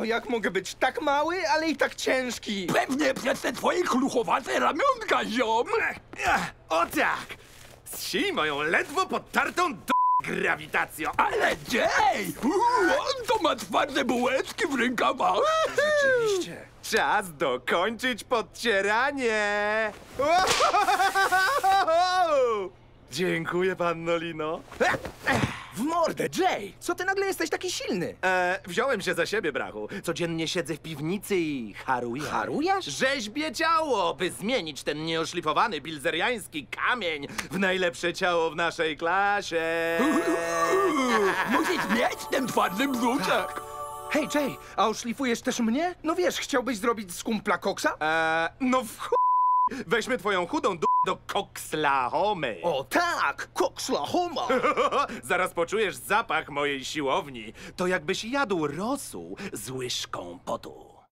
O, jak mogę być tak mały, ale i tak ciężki? Pewnie przez te twoje kluchowate ramionka, ziom! O tak! Zsij moją ledwo podtartą grawitacją. Ale Jay! On to ma twarde bułeczki w rękawach! Rzeczywiście. Czas dokończyć podcieranie! Dziękuję, panno Lino. W mordę, Jay! Co ty nagle jesteś taki silny? Wziąłem się za siebie, brachu. Codziennie siedzę w piwnicy i haruję. Harujesz? Rzeźbię ciało, by zmienić ten nieoszlifowany bilzeriański kamień w najlepsze ciało w naszej klasie. Musisz mieć ten twardy brzuszek! Hej, Jay, a oszlifujesz też mnie? No wiesz, chciałbyś zrobić z kumpla koksa? No w chuj. Weźmy twoją chudą do kokslahomy. O tak! Kokslahoma! Zaraz poczujesz zapach mojej siłowni. To jakbyś jadł rosół z łyżką potu.